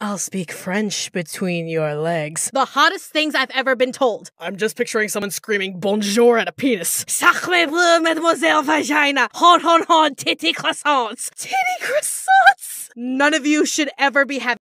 I'll speak French between your legs. The hottest things I've ever been told. I'm just picturing someone screaming bonjour at a penis. Sacre bleu, mademoiselle vagina. Hon, hon, hon, titty croissants. Titty croissants! None of you should ever be having